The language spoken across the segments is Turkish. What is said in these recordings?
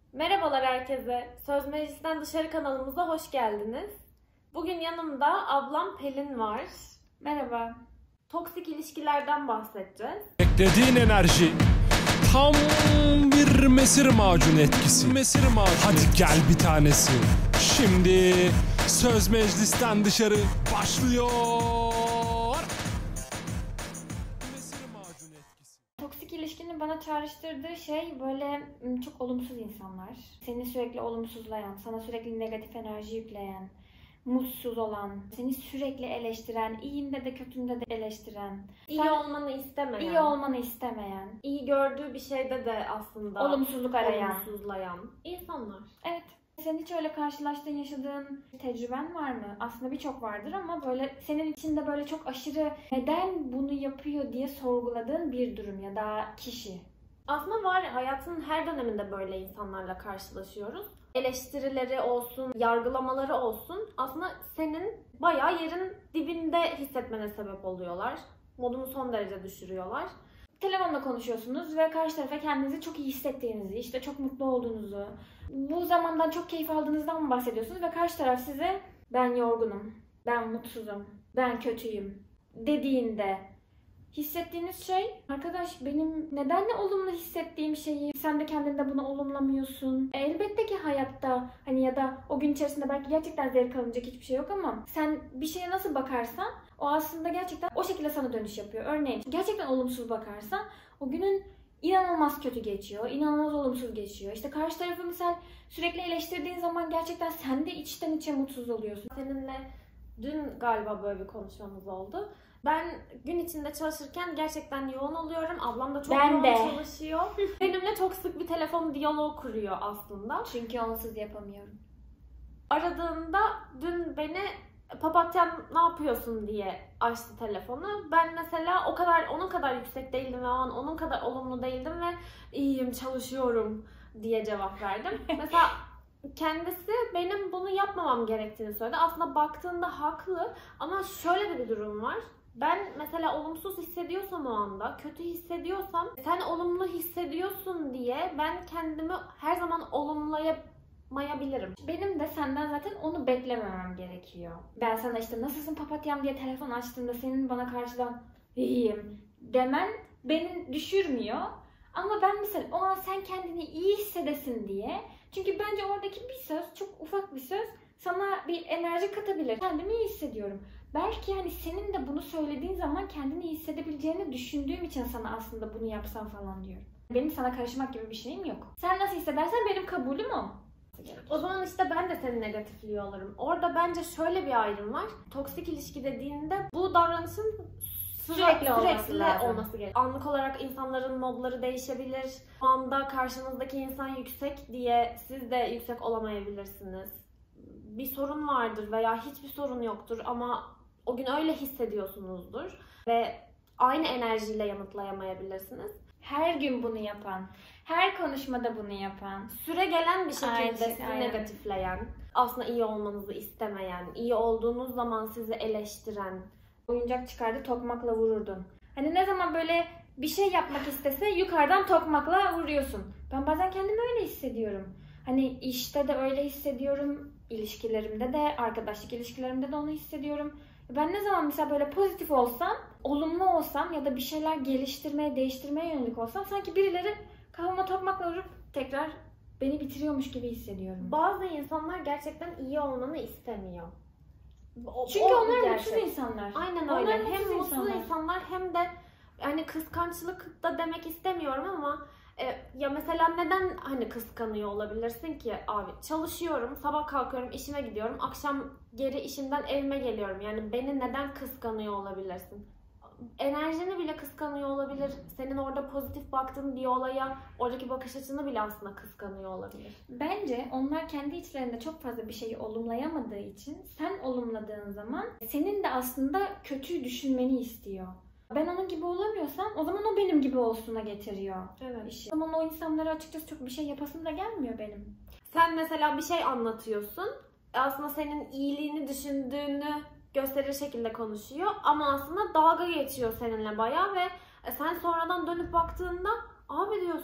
Merhabalar herkese. Söz Meclisten Dışarı kanalımıza hoş geldiniz. Bugün yanımda ablam Pelin var. Merhaba. Toksik ilişkilerden bahsedeceğiz. Beklediğin enerji tam bir mesir macunu etkisi. Hadi gel bir tanesi. Şimdi Söz Meclisten Dışarı başlıyor. Mesir macunu etkisi. Toksik ilişkinin bana çağrıştırdığı şey böyle çok olumsuz insanlar. Seni sürekli olumsuzlayan, sana sürekli negatif enerji yükleyen, mutsuz olan, seni sürekli eleştiren, iyinde de kötünde de eleştiren. İyi olmanı istemeyen. İyi olmanı istemeyen. İyi gördüğü bir şeyde de aslında Olumsuzluk arayan. olumsuzlayan insanlar. Evet. Senin hiç öyle karşılaştığın, yaşadığın tecrüben var mı? Aslında birçok vardır ama böyle senin içinde böyle çok aşırı neden bunu yapıyor diye sorguladığın bir durum ya da kişi. Aslında var, hayatın her döneminde böyle insanlarla karşılaşıyoruz. Eleştirileri olsun, yargılamaları olsun aslında senin bayağı yerin dibinde hissetmene sebep oluyorlar. Modunu son derece düşürüyorlar. Telefonla konuşuyorsunuz ve karşı tarafa kendinizi çok iyi hissettiğinizi, işte çok mutlu olduğunuzu, bu zamandan çok keyif aldığınızdan mı bahsediyorsunuz ve karşı taraf size ben yorgunum, ben mutsuzum, ben kötüyüm dediğinde hissettiğiniz şey, arkadaş benim neden de olumlu hissettiğim şeyi sen de kendinde bunu olumlamıyorsun. Elbette ki hayatta hani ya da o gün içerisinde belki gerçekten zevk alınacak hiçbir şey yok ama sen bir şeye nasıl bakarsan o aslında gerçekten o şekilde sana dönüş yapıyor. Örneğin gerçekten olumsuz bakarsan o günün inanılmaz kötü geçiyor, inanılmaz olumsuz geçiyor. İşte karşı tarafı misal sürekli eleştirdiğin zaman gerçekten sen de içten içe mutsuz oluyorsun. Seninle dün galiba böyle bir konuşmamız oldu. Ben gün içinde çalışırken gerçekten yoğun oluyorum. Ablam da çok yoğun çalışıyor. Benimle çok sık bir telefon diyaloğu kuruyor aslında. Çünkü onsuz yapamıyorum. Aradığında dün beni papatyan ne yapıyorsun diye açtı telefonu. Ben mesela onun kadar yüksek değildim ve o an onun kadar olumlu değildim ve iyiyim, çalışıyorum diye cevap verdim. Mesela kendisi benim bunu yapmamam gerektiğini söyledi. Aslında baktığında haklı ama şöyle de bir durum var. Ben mesela olumsuz hissediyorsam o anda, kötü hissediyorsam sen olumlu hissediyorsun diye ben kendimi her zaman olumlayamayabilirim. Benim de senden zaten onu beklememem gerekiyor. Ben sana işte nasılsın papatyam diye telefon açtığımda senin bana karşıdan iyiyim demen beni düşürmüyor. Ama ben mesela o an sen kendini iyi hissedesin diye, çünkü bence oradaki bir söz, çok ufak bir söz sana bir enerji katabilir. Kendimi iyi hissediyorum. Belki hani senin de bunu söylediğin zaman kendini iyi hissedebileceğini düşündüğüm için sana aslında bunu yapsam falan diyorum. Benim sana karışmak gibi bir şeyim yok. Sen nasıl hissedersen benim kabulüm o. O zaman işte ben de seni negatifliyor olurum. Orada bence şöyle bir ayrım var. Toksik ilişki dediğinde bu davranışın sürekli olması gerekiyor. Anlık olarak insanların modları değişebilir. O anda karşınızdaki insan yüksek diye siz de yüksek olamayabilirsiniz. Bir sorun vardır veya hiçbir sorun yoktur ama o gün öyle hissediyorsunuzdur ve aynı enerjiyle yanıtlayamayabilirsiniz. Her gün bunu yapan, her konuşmada bunu yapan, süre gelen bir şekilde sizi aynen. negatifleyen, aslında iyi olmanızı istemeyen, iyi olduğunuz zaman sizi eleştiren. Oyuncak çıkardı tokmakla vururdun. Hani ne zaman böyle bir şey yapmak istese yukarıdan tokmakla vuruyorsun. Ben bazen kendimi öyle hissediyorum. Hani işte de öyle hissediyorum, ilişkilerimde de, arkadaşlık ilişkilerimde de onu hissediyorum. Ben ne zaman mesela böyle pozitif olsam, olumlu olsam ya da bir şeyler geliştirmeye, değiştirmeye yönelik olsam sanki birileri kafama tokmakla vurup tekrar beni bitiriyormuş gibi hissediyorum. Bazı insanlar gerçekten iyi olmanı istemiyor. Çünkü onlar mutsuz insanlar. Aynen öyle. Hem mutsuz insanlar hem de hani kıskançlık da demek istemiyorum ama ya mesela neden hani kıskanıyor olabilirsin ki abi? Çalışıyorum, sabah kalkıyorum, işime gidiyorum, akşam geri işimden evime geliyorum. Yani beni neden kıskanıyor olabilirsin? Enerjini bile kıskanıyor olabilir. Senin orada pozitif baktığın bir olaya, oradaki bakış açını bile aslında kıskanıyor olabilir. Bence onlar kendi içlerinde çok fazla bir şeyi olumlayamadığı için sen olumladığın zaman senin de aslında kötü düşünmeni istiyor. Ben onun gibi olamıyorsam o zaman o benim gibi olsuna getiriyor. Evet. O zaman o insanlara açıkçası çok bir şey yapasım da gelmiyor benim. Sen mesela bir şey anlatıyorsun. Aslında senin iyiliğini düşündüğünü gösterir şekilde konuşuyor ama aslında dalga geçiyor seninle bayağı ve sen sonradan dönüp baktığında abi diyorsun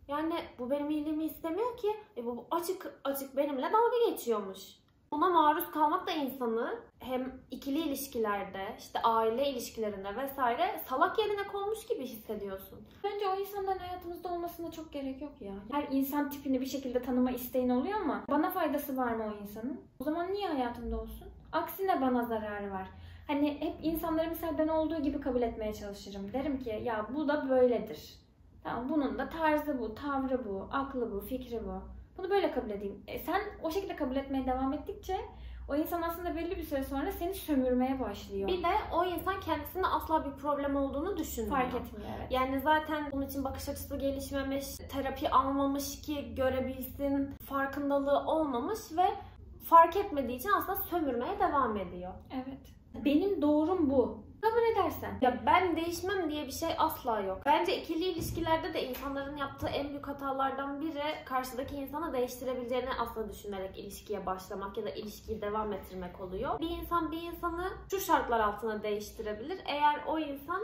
Yani bu benim iyiliğimi istemiyor ki. Bu açık açık benimle dalga geçiyormuş. Buna maruz kalmak da insanı hem ikili ilişkilerde, işte aile ilişkilerinde vesaire salak yerine konmuş gibi hissediyorsun. Bence o insanların hayatımızda olmasına çok gerek yok ya. Her insan tipini bir şekilde tanıma isteğin oluyor ama bana faydası var mı o insanın? O zaman niye hayatımda olsun? Aksine bana zararı var. Hani hep insanları mesela ben olduğu gibi kabul etmeye çalışırım. Derim ki ya bu da böyledir. Tamam, bunun da tarzı bu, tavrı bu, aklı bu, fikri bu. Bunu böyle kabul edeyim. Sen o şekilde kabul etmeye devam ettikçe o insan aslında belli bir süre sonra seni sömürmeye başlıyor. Bir de o insan kendisinde asla bir problem olduğunu düşünmüyor. Fark etmiyor, evet. Yani zaten bunun için bakış açısı gelişmemiş, terapi almamış ki görebilsin, farkındalığı olmamış ve fark etmediği için aslında sömürmeye devam ediyor. Evet. Benim doğrum bu. Kabul edersen. Ya ben değişmem diye bir şey asla yok. Bence ikili ilişkilerde de insanların yaptığı en büyük hatalardan biri karşıdaki insanı değiştirebileceğini asla düşünerek ilişkiye başlamak ya da ilişkiyi devam ettirmek oluyor. Bir insan bir insanı şu şartlar altında değiştirebilir. Eğer o insan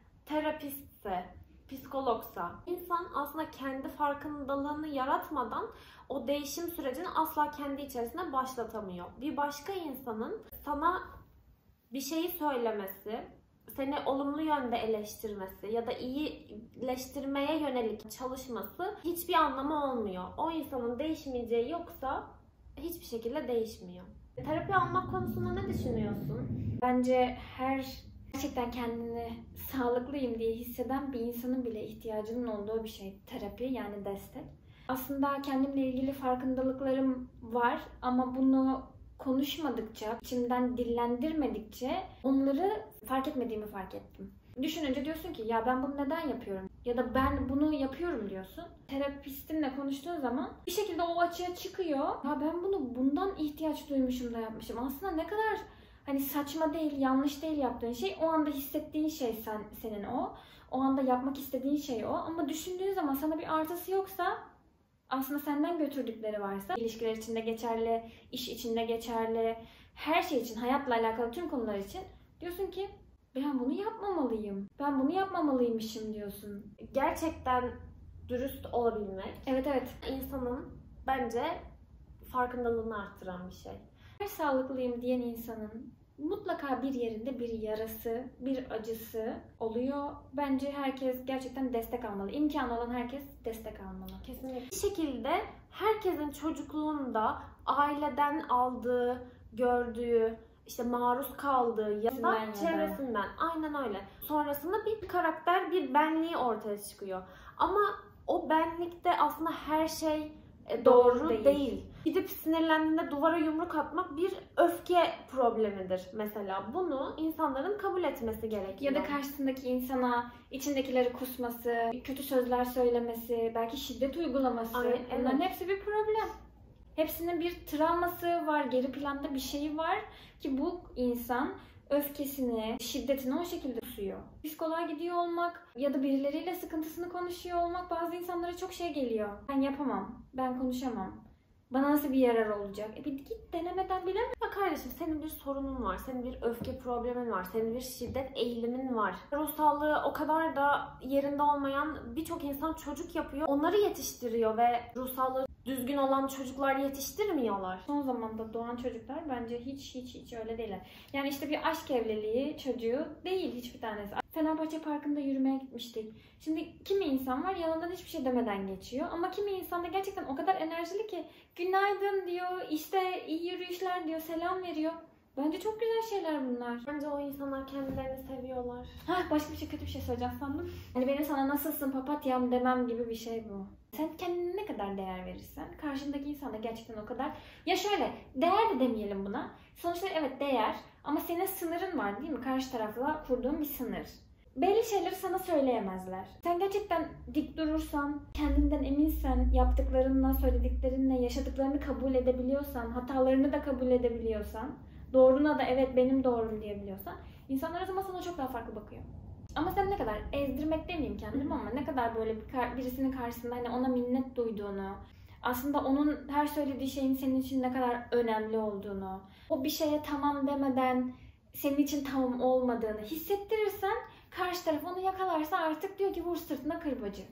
terapistse, psikologsa, insan aslında kendi farkındalığını yaratmadan o değişim sürecini asla kendi içerisinde başlatamıyor. Bir başka insanın sana bir şeyi söylemesi, seni olumlu yönde eleştirmesi ya da iyileştirmeye yönelik çalışması hiçbir anlamı olmuyor. O insanın değişmeyeceği yoksa hiçbir şekilde değişmiyor. Terapi almak konusunda ne düşünüyorsun? Bence gerçekten kendini sağlıklıyım diye hisseden bir insanın bile ihtiyacının olduğu bir şey terapi, yani destek. Aslında kendimle ilgili farkındalıklarım var ama bunu konuşmadıkça, içimden dillendirmedikçe onları fark etmediğimi fark ettim. Düşününce diyorsun ki ya ben bunu neden yapıyorum? Ya da ben bunu yapıyorum diyorsun. Terapistinle konuştuğun zaman bir şekilde o açığa çıkıyor. Ya ben bunu bundan ihtiyaç duymuşum da yapmışım. Aslında ne kadar hani saçma değil, yanlış değil yaptığın şey. O anda hissettiğin şey senin o. O anda yapmak istediğin şey o. Ama düşündüğün zaman sana bir artısı yoksa, aslında senden götürdükleri varsa, ilişkiler içinde geçerli, iş içinde geçerli, her şey için, hayatla alakalı tüm konular için diyorsun ki ben bunu yapmamalıyım. Ben bunu yapmamalıymışım diyorsun. Gerçekten dürüst olabilmek, Evet. insanın bence farkındalığını arttıran bir şey. Her sağlıklıyım diyen insanın mutlaka bir yerinde bir yarası, bir acısı oluyor. Bence herkes gerçekten destek almalı. İmkanı olan herkes destek almalı. Kesinlikle. Bir şekilde herkesin çocukluğunda aileden aldığı, gördüğü, işte maruz kaldığı ya da çevresinden. Aynen öyle. Sonrasında bir karakter, bir benliği ortaya çıkıyor. Ama o benlikte aslında her şey doğru değil. Gidip sinirlendiğinde duvara yumruk atmak bir öfke problemidir mesela. Bunu insanların kabul etmesi gerekiyor. Ya da karşısındaki insana içindekileri kusması, kötü sözler söylemesi, belki şiddet uygulaması. Bunların hepsi bir problem. Hepsinin bir travması var, geri planda bir şeyi var ki bu insan öfkesini, şiddetini o şekilde tutuyor. Psikoloğa gidiyor olmak ya da birileriyle sıkıntısını konuşuyor olmak bazı insanlara çok şey geliyor. Ben yapamam, ben konuşamam. Bana nasıl bir yarar olacak? Bir git denemeden bilemem. Ya kardeşim, senin bir sorunun var, senin bir öfke problemin var, senin bir şiddet eğilimin var. Ruh sağlığı o kadar da yerinde olmayan birçok insan çocuk yapıyor. Onları yetiştiriyor ve ruh sağlığı düzgün olan çocuklar yetiştirmiyorlar. Son zamanda doğan çocuklar bence hiç öyle değiller. Yani işte bir aşk evliliği çocuğu değil hiçbir tanesi. Fenerbahçe Parkı'nda yürümeye gitmiştik. Şimdi kimi insan var yanından hiçbir şey demeden geçiyor. Ama kimi insan da gerçekten o kadar enerjili ki günaydın diyor, işte iyi yürüyüşler diyor, selam veriyor. Bence çok güzel şeyler bunlar. Bence o insanlar kendilerini seviyorlar. Başka bir şey, kötü bir şey söyleyeceğim sandım. Hani benim sana nasılsın papatyam demem gibi bir şey bu. Sen kendine ne kadar değer verirsen karşındaki insan da gerçekten o kadar. Ya şöyle, değer de demeyelim buna. Sonuçta evet değer ama senin sınırın var değil mi? Karşı tarafla kurduğun bir sınır. Belli şeyleri sana söyleyemezler. Sen gerçekten dik durursan, kendinden eminsen, yaptıklarınla, söylediklerinle, yaşadıklarını kabul edebiliyorsan, hatalarını da kabul edebiliyorsan, doğruna da evet benim doğrum diyebiliyorsan, insanlar o zaman sana çok daha farklı bakıyor. Ama sen ne kadar ezdirmek demeyeyim kendimi ama ne kadar böyle birisinin karşısında hani ona minnet duyduğunu, aslında onun her söylediği şeyin senin için ne kadar önemli olduğunu, o bir şeye tamam demeden senin için tamam olmadığını hissettirirsen, karşı taraf onu yakalarsa artık diyor ki vur sırtına kırbacı.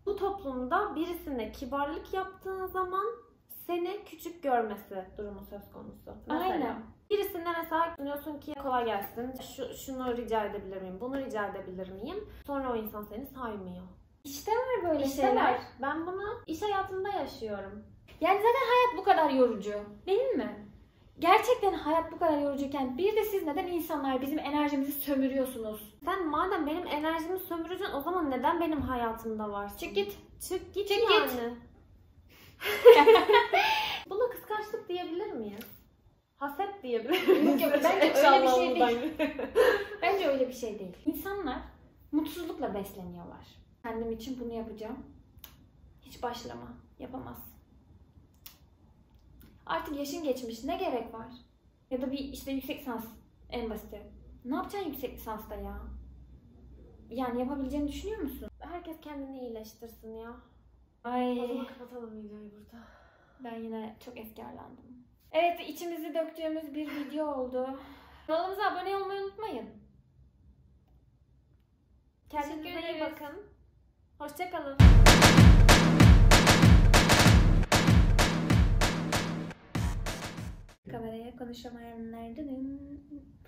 Bu toplumda birisine kibarlık yaptığın zaman seni küçük görmesi durumu söz konusu. Mesela, Aynen. birisine mesela diyorsun ki kolay gelsin, şunu rica edebilir miyim, bunu rica edebilir miyim? Sonra o insan seni saymıyor. İşte var böyle İşte şeyler. var. Ben bunu iş hayatında yaşıyorum. Yani zaten hayat bu kadar yorucu. Değil mi? Gerçekten hayat bu kadar yorucuyken bir de siz neden insanlar bizim enerjimizi sömürüyorsunuz? Sen madem benim enerjimi sömüreceksin, o zaman neden benim hayatımda varsın? Çık git. Çık git Çık yani. Buna kıskançlık diyebilir miyiz? Haset diyebilir miyiz? Yok, bence öyle bir şey Eşyalarımızdan değil. Bence öyle bir şey değil. İnsanlar mutsuzlukla besleniyorlar. Kendim için bunu yapacağım. Hiç başlama. Yapamazsın. Artık yaşın geçmiş. Ne gerek var? Ya da bir işte yüksek lisans en basiti. Ne yapacaksın yüksek lisansta ya? Yani yapabileceğini düşünüyor musun? Herkes kendini iyileştirsin ya. Ay. O zaman kapatalım videoyu burada. Ben yine çok efkarlandım. Evet, içimizi döktüğümüz bir video oldu. Kanalımıza abone olmayı unutmayın. Kendinize Teşekkür iyi ederiz. bakın. Hoşçakalın. Kameraya konuşamayanlardanım.